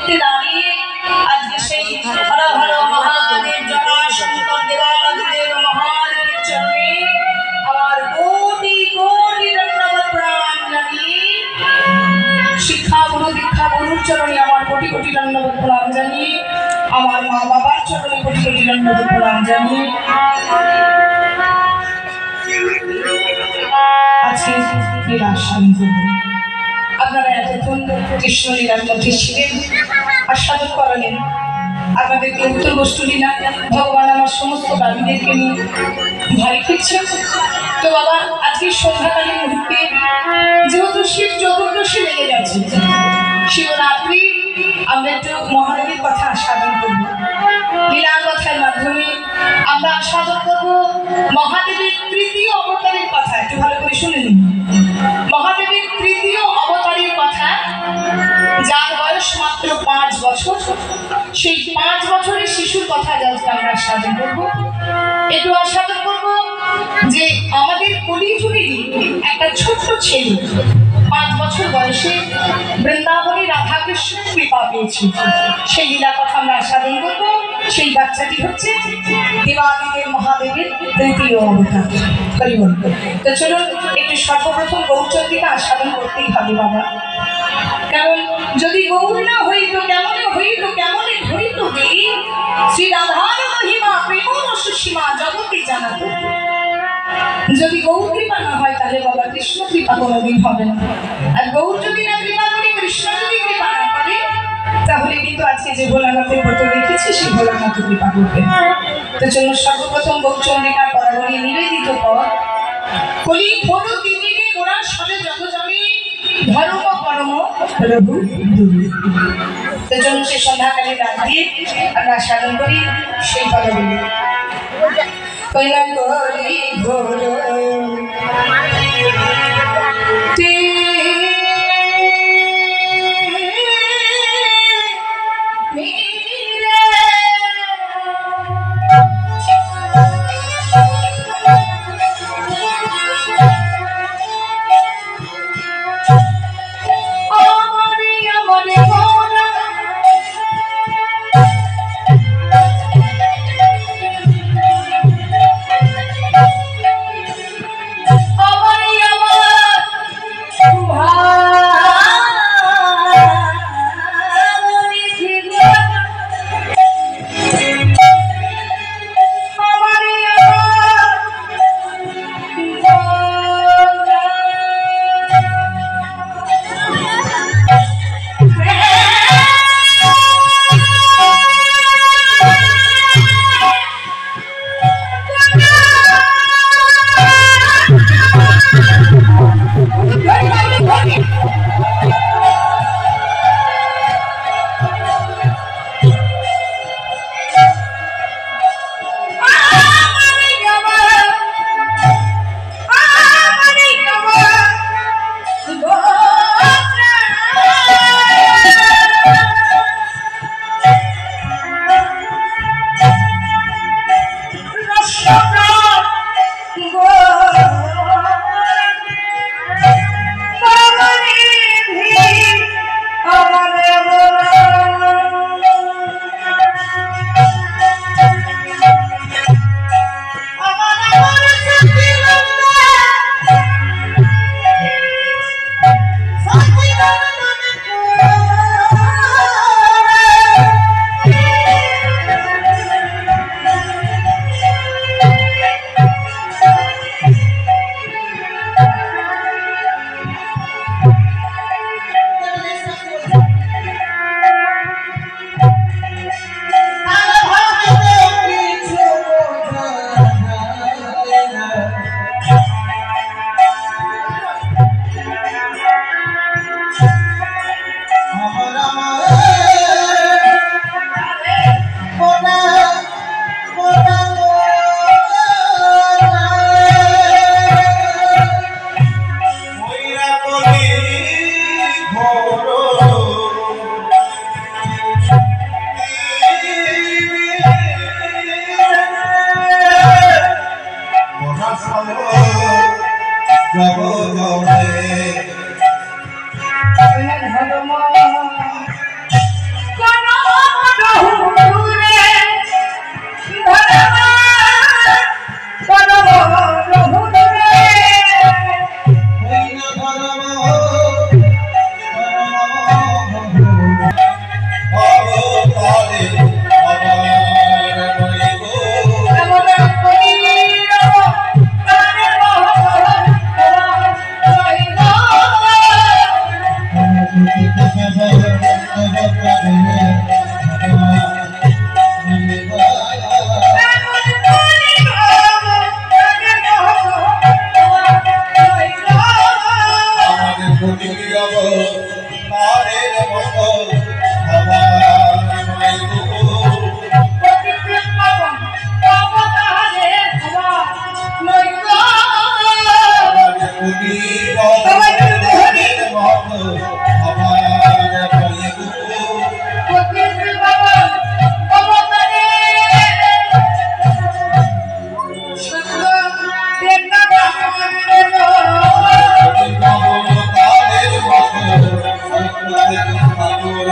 মূর্তি দাঁড়িয়ে আজকে সেই হর হর মহাদেব জটাশঙ্কর দেবাদিদেব মহাদেবের চরণে আমার কোটি কোটি দণ্ডবত প্রণাম জানিয়ে শিক্ষা গুরু দীক্ষা গুরুর চরণে আমার কোটি কোটি দণ্ডবত প্রণাম জানিয়ে আমার মা বাবার চরণে কোটি কোটি দণ্ডবত প্রণাম জানিয়ে আজকে লীলা আস্বাদন করব। আপনারা এতক্ষণ কৃষ্ণ লীলার মধ্যে ছিলেন, আস্বাদন করালেন। আপনাদেরকে উত্তর গোষ্ঠ লীলা ভগবান আমার সমস্ত দাবিদেরকে নিয়ে ভারী ফিরছেন। তো বাবা আজকে সন্ধ্যাকালীন মুহূর্তে যেহেতু শিব চতুর্দশী লেগে গেছে, শিবরাত্রি, আমরা একটু মহাদেবের কথা আস্বাদন করব। লীলার কথার মাধ্যমে আমরা আস্বাদন করব মহাদেবের তৃতীয় অবতারের কথা। একটু ভালো করে শুনে নিন। মহাদেবের তৃতীয় অবতারের কথা, যার বয়স মাত্র 5 বছর, সেই 5 বছরের শিশুর কথা আজকে আমরা আস্বাদন করব। একটু আস্বাদন করব যে আমাদের কলিযুগেরই একটা ছোট্ট ছেলে 5 বছর বয়সে বৃন্দাবনে রাধাকৃষ্ণের কৃপা পেয়েছে, সেই লীলা কথা আমরা আস্বাদন করব। সেই বাচ্চাটি হচ্ছে দেবাদিদেব মহাদেবের তৃতীয় অবতার। তো চলুন একটু সর্বপ্রথম গৌরচন্দ্রিকা আস্বাদন করতেই হবে বাবা। কারণ যদি গৌর না হইত কেমনে হইত, কেমনে ধরিত গে শ্রী রাধার মহিমা প্রেম সুসীমা জগতে জানাতো। যদি গৌর কৃপা না হয় তাহলে বাবা কৃষ্ণ কৃপা কোনোদিন হবে না। আর গৌর যদি না কৃপা করে, কৃষ্ণ যদি কৃপা না করে, তাহলে কিন্তু আজকে যে ভোলানাথের ব্রত রেখেছি সেই ভোলানাথ কৃপা করবে। তো জন্য সর্বপ্রথম গৌরচন্দ্রিকার পরাবলী নিবেদিত পর কলি ঘোর দিনে গোড়া সবে যত জনে ধর্ম কর্ম প্রভু দুরু। তো জন্য সে সন্ধ্যাকালে রাত দিয়ে আমরা সাধন করি সেই পরাবলী। কইলা কলি ঘোর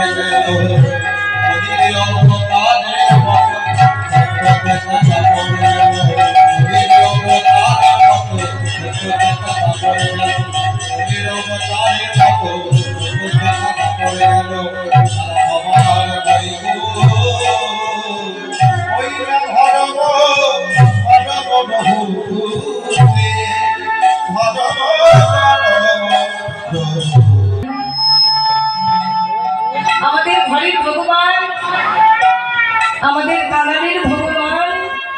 আমাদের ঘরের ভগবান, আমাদের কানালের ভগবান,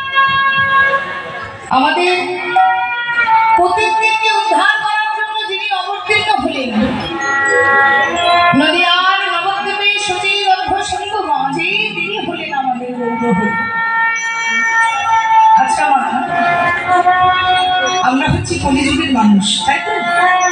আমাদের প্রত্যেককে উদ্ধার করার জন্য যিনি অবতীর্ণ হলেন, নদিয়ার নবদ্বীপে সচিব অভ্যসিত মাঝে তিনি হলেন আমাদের গৌরব। আচ্ছা মা, আমরা হচ্ছি কলিযুগের মানুষ, তাই তো?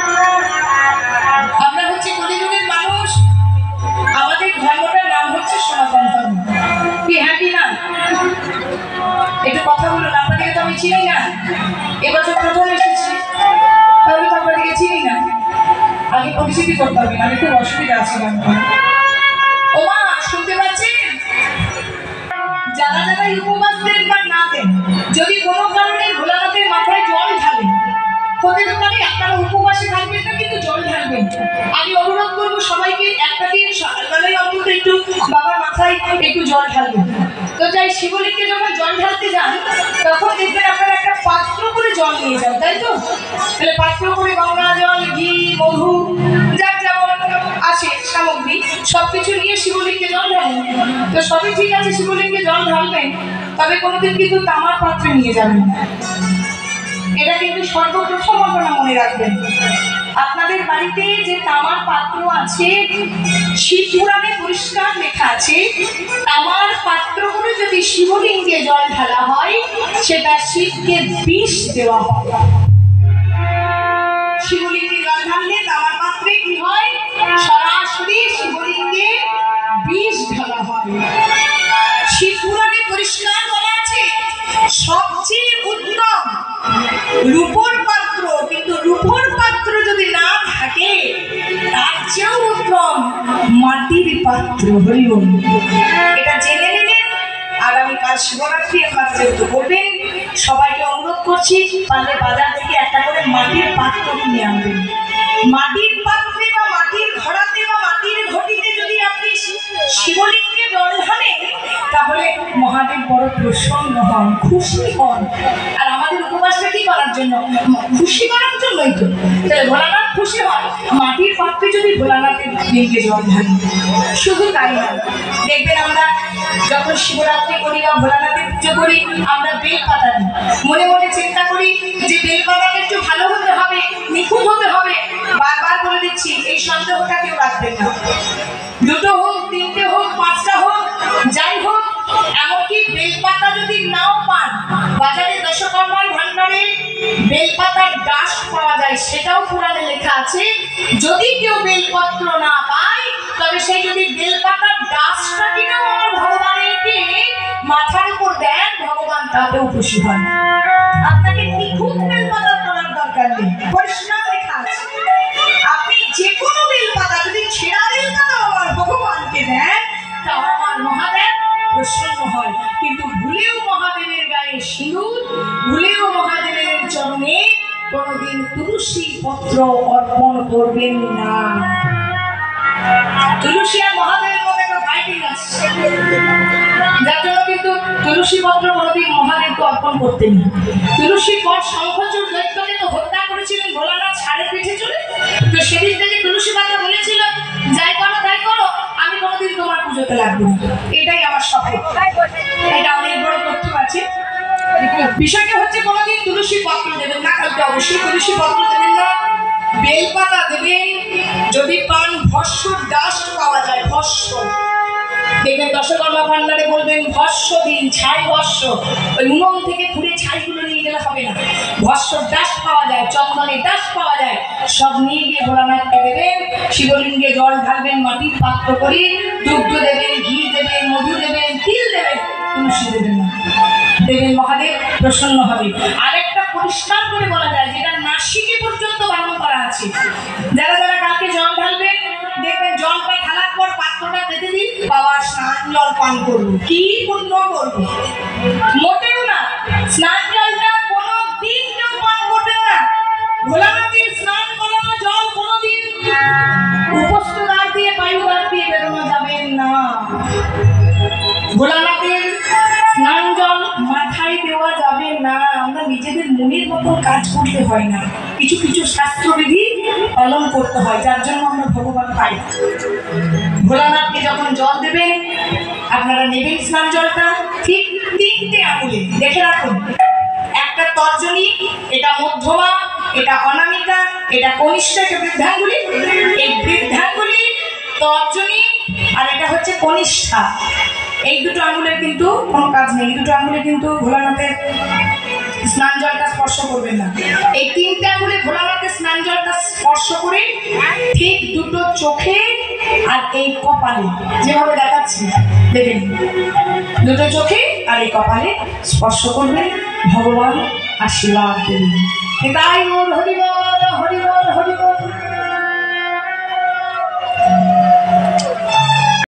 আমরা হচ্ছি কলিযুগের মানুষ। আমাদের ধর্মটার নাম হচ্ছে সনাতন ধর্ম। কি হ্যাঁ কি না? একটু কথা বলুন। আপনাদেরকে তো আমি চিনি না, এবছর প্রথম এসেছি, তাহলে তো আপনাদেরকে চিনি না। আগে পরিচিতি করতে হবে, আমি খুব অসুবিধা আছে। ও মা, শুনতে পাচ্ছেন? যারা যারা উপবাস দেন বা না দেন, যদি কোনো কারণে ভোলানাথের মাথায় জল ঢালেন, হতে পারে আপনারা উপবাসে থাকবেন না, কিন্তু জল ঢালবেন। আমি অনুরোধ করবো সবাইকে একটা দিন সকালবেলায় অন্তত একটু বাবার মাথায় একটু জল ঢালবেন। তো যাই, শিবলিঙ্গে যখন জল ঢালতে যান তখন দেখবেন আপনারা একটা পাত্র করে জল নিয়ে যান, তাই তো? তাহলে পাত্র করে গঙ্গা জল, ঘি, মধু, যার যেমন আছে সামগ্রী সবকিছু নিয়ে শিবলিঙ্গে জল ঢালেন। তো সবই ঠিক আছে, শিবলিঙ্গে জল ঢালবেন, তবে কোনোদিন কিন্তু তামার পাত্রে নিয়ে যাবেন না। এটা কিন্তু সর্বপ্রথম আপনারা মনে রাখবেন। আপনাদের বাড়িতে যে তামার পাত্র আছে, শিব পুরাণে পরিষ্কার লেখা আছে, তামার পাত্র করে যদি শিবলিঙ্গে জল ঢালা হয় সেটা শিবকে বিষ দেওয়া হয়। শিবলিঙ্গে জল ঢাললে তামার পাত্রে কি হয়? সরাসরি শিবলিঙ্গে বিষ ঢালা হয়। শিব পুরাণে পরিষ্কার বলা আছে সবচেয়ে উত্তম রূপোর পাত্র, কিন্তু রূপোর পাত্র যদি না থাকে তার চেয়েও উত্তম মাটির পাত্র। হরিবল, এটা জেনে নিলেন। আগামীকাল শিবরাত্রি আপনারা যেহেতু করবেন, সবাইকে অনুরোধ করছি পারলে বাজার থেকে একটা করে মাটির পাত্র কিনে আনবেন। মাটির পাত্রে বা মাটির ঘড়াতে বা মাটির ঘটিতে যদি আপনি শিবলিঙ্গে জল ঢালেন তাহলে মহাদেব বড় প্রসন্ন হন, খুশি হন। আর আমাদের উপবাসটা কি করার জন্য? খুশি করার জন্যই তো। তাহলে ভোলানাথ খুশি হয়। মাটির পাত্রে যদি ভোলানাথের লিঙ্গে জল ঢালি, শুধু তাই না, দেখবেন আমরা যখন শিবরাত্রি করি বা ভোলানাথের পুজো করি আমরা বেল পাতা দিই। মনে মনে চিন্তা করি যে বেল পাতাটা একটু ভালো হতে হবে, নিখুঁত হতে হবে। বারবার বলে দিচ্ছি, এই সন্দেহটা কেউ রাখবেন না। দুটো হোক, তিনটে হোক, পাঁচটা হোক, যাই হোক, এমনকি বেলপাতা যদি নাও পান, বাজারে দশকর্মার ভান্ডারে বেলপাতার ডাস পাওয়া যায়, সেটাও পুরাণে লেখা আছে। যদি কেউ বেলপত্র না পায় তবে সেই যদি বেলপাতার ডাসটা কিনেও আমার ভগবানকে মাথার উপর দেন, ভগবান তাতেও খুশি হন। আপনাকে নিখুঁত বেলপাতা তোলার দরকার নেই, পরিষ্কার লেখা আছে। আপনি যে কোনো বেলপাতা যদি ছেঁড়া বেলপাতা আমার ভগবানকে দেন তাও আমার মহাদেব প্রসন্ন হয়। কিন্তু ভুলেও মহাদেবের গায়ে সিঁদুর, ভুলেও মহাদেবের চরণে কোনোদিন তুলসী পত্র অর্পণ করবেন না। তুলসী আর মহাদেবের মধ্যে একটা ফাইটিং আছে, যার জন্য কিন্তু তুলসী পত্র কোনোদিন মহাদেবকে অর্পণ করতেন না। তুলসী পর শঙ্খচূড় দৈত্যকে তো হত্যা করেছিলেন ভোলানাথ ষাঁড়ের পিঠে চড়ে। তো সেদিন থেকে তুলসী পাতা বলেছিল, যাই করো তাই করো, আমি কোনোদিন তোমার পুজোতে লাগবো না। এটাই আমার শপথ। এটা অনেক বড় তথ্য আছে। বিষয়টা হচ্ছে কোনোদিন তুলসী পত্র দেবেন না, কালকে অবশ্যই তুলসী পত্র দেবেন না। বেলপাতা দেবেন। যদি পান ভস্য ডাস্ট পাওয়া যায়, ভস্য দেখবেন দশকর্মা ভান্ডারে বলবেন ভস্য দিন, ছাই ভস্য। ওই উনুন থেকে ঘুরে ছাইগুলো নিয়ে গেলে হবে না। ভস্য ডাস্ট পাওয়া যায়, চন্দনের ডাস্ট পাওয়া যায়, সব নিয়ে গিয়ে ভোলানাথকে দেবেন। শিবলিঙ্গে জল ঢালবেন মাটির পাত্র করে, দুগ্ধ দেবেন, ঘি দেবেন, মধু দেবেন, তিল দেবেন, তুলসী দেবেন না। দেবেন, মহাদেব প্রসন্ন হবে। আরেকটা পরিষ্কার করে বলা যায়, যেটা নাসিকে পর্যন্ত বারণ করা আছে। যারা যারা কালকে জল ঢালবেন দেখবেন জলটা ঢালার পর পাত্রটা যেতে দিই, বাবা স্নান জল পান করবো। কি পুণ্য করবো? মোটেও না। স্নান জলটা কোনো দিন কেউ পান করবেন না। ভোলানাথের স্নান করানো জল কোনোদিন উপস্থ দ্বার দিয়ে বায়ু দ্বার দিয়ে বেরোনো যাবেন না। ভোলানাথের স্নান জল মাথায় দেওয়া যাবে না। আমরা নিজেদের মনের মতো কাজ করতে হয় না, কিছু কিছু শাস্ত্রবিধি পালন করতে হয়, যার জন্য আমরা ভগবান পাই। ভোলানাথকে যখন জল দেবেন, আপনারা নেবেন স্নান জলটা ঠিক 3টে আঙুলে, দেখে রাখুন। একটা তর্জনী, এটা মধ্যমা, এটা অনামিকা, এটা কনিষ্ঠা, এটা বৃদ্ধাঙ্গুলি। এই বৃদ্ধাঙ্গুলি, তর্জনী আর এটা হচ্ছে কনিষ্ঠা। এই দুটো আঙুলের কিন্তু কোনো কাজ নেই। এই দুটো আঙুলে কিন্তু ভোলানাথের স্নান জলটা স্পর্শ করবেন না। এই 3টে আঙুলে ভোলানাথের স্নান জলটা স্পর্শ করে ঠিক দুটো চোখে আর এই কপালে, যেভাবে দেখাচ্ছি দেখেন, দুটো চোখে আর এই কপালে স্পর্শ করবেন। ভগবান আশীর্বাদ দেবেন। তাই ওর হরিবল হরিবল হরিবল।